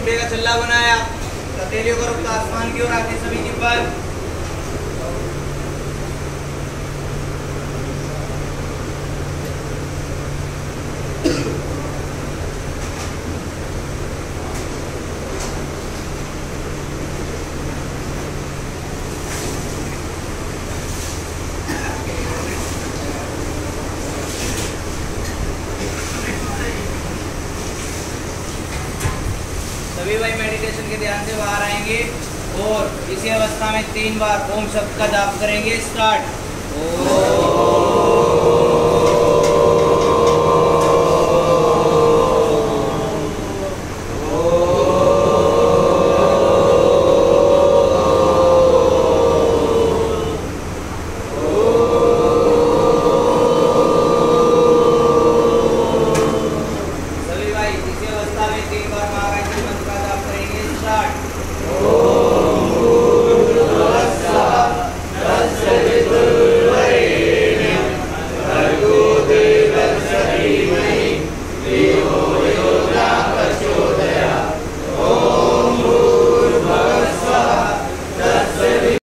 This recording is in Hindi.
घंटे का छल्ला बनाया। हथेलियों का रुख आसमान की ओर आके सभी की पर सभी भाई मेडिटेशन के ध्यान से बाहर आएंगे और इसी अवस्था में 3 बार ओम शब्द का जाप करेंगे। स्टार्ट। सभी भाई इसी अवस्था में 3 बार महागायत्री मंत्र का जाप करेंगे। स्टार्ट।